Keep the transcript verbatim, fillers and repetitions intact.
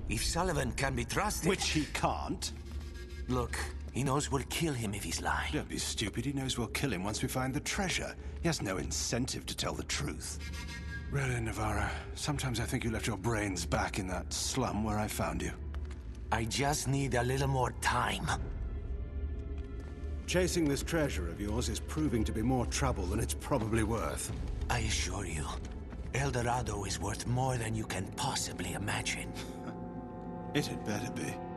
If Sullivan can be trusted... Which he can't. Look, he knows we'll kill him if he's lying. Don't be stupid. He knows we'll kill him once we find the treasure. He has no incentive to tell the truth. Really, Navarro, sometimes I think you left your brains back in that slum where I found you. I just need a little more time. Chasing this treasure of yours is proving to be more trouble than it's probably worth. I assure you, El Dorado is worth more than you can possibly imagine. It had better be.